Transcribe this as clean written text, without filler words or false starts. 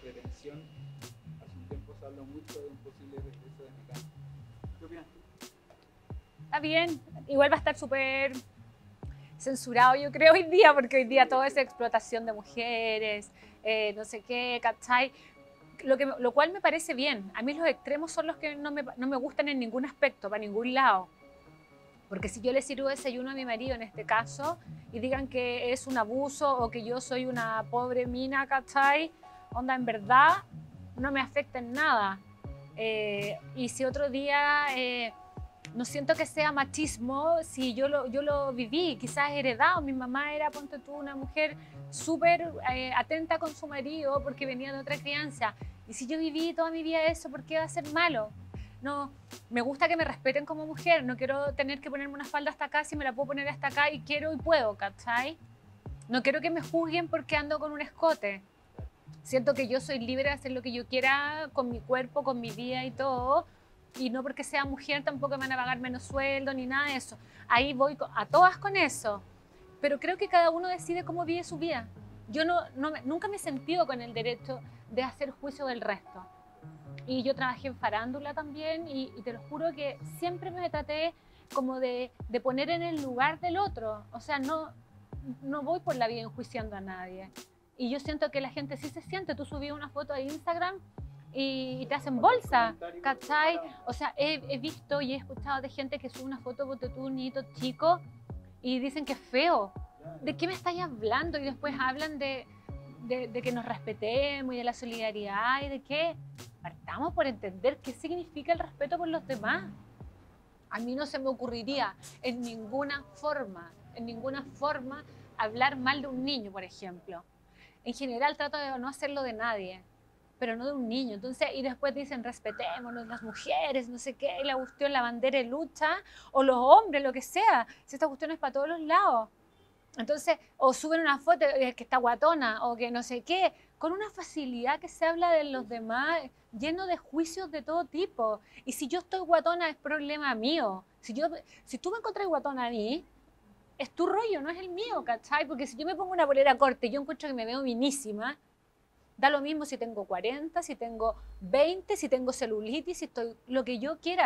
retención. Hace un tiempo se habló mucho de un posible regreso de Mecano. ¿Qué opinas tú? Está bien, igual va a estar súper censurado yo creo hoy día, porque hoy día todo es explotación de mujeres, no sé qué, ¿cachai? Lo cual me parece bien. A mí los extremos son los que no me gustan en ningún aspecto, para ningún lado. Porque si yo le sirvo desayuno a mi marido en este caso y digan que es un abuso o que yo soy una pobre mina, ¿cachai? Onda, en verdad no me afecta en nada. Y si otro día no siento que sea machismo, si yo lo viví, quizás heredado. Mi mamá era, ponte tú, una mujer súper atenta con su marido porque venía de otra crianza. Y si yo viví toda mi vida eso, ¿por qué va a ser malo? No, me gusta que me respeten como mujer, no quiero tener que ponerme una falda hasta acá si me la puedo poner hasta acá y quiero y puedo, ¿cachai? No quiero que me juzguen porque ando con un escote. Siento que yo soy libre de hacer lo que yo quiera con mi cuerpo, con mi vida y todo, y no porque sea mujer tampoco me van a pagar menos sueldo ni nada de eso. Ahí voy a todas con eso, pero creo que cada uno decide cómo vive su vida. Yo nunca me he sentido con el derecho de hacer juicio del resto. Y yo trabajé en farándula también y te lo juro que siempre me traté como de poner en el lugar del otro. O sea, no voy por la vida enjuiciando a nadie. Y yo siento que la gente sí se siente. Tú subís una foto a Instagram y te hacen bolsa, ¿cachai? O sea, he visto y he escuchado de gente que sube una foto de tu niñito chico y dicen que es feo. ¿De qué me estáis hablando? Y después hablan de que nos respetemos y de la solidaridad y de qué. Partamos por entender qué significa el respeto por los demás. A mí no se me ocurriría en ninguna forma hablar mal de un niño, por ejemplo. En general trato de no hacerlo de nadie, pero no de un niño. Entonces, y después dicen respetémonos las mujeres, no sé qué, y la cuestión, la bandera de lucha, o los hombres, lo que sea. Si esta cuestión es para todos los lados. Entonces, o suben una foto que está guatona o que no sé qué, con una facilidad que se habla de los demás, lleno de juicios de todo tipo. Y si yo estoy guatona es problema mío. Si tú me encontrás guatona a mí, es tu rollo, no es el mío, ¿cachai? Porque si yo me pongo una polera corta y yo encuentro que me veo minísima, da lo mismo si tengo 40, si tengo 20, si tengo celulitis, si estoy lo que yo quiera.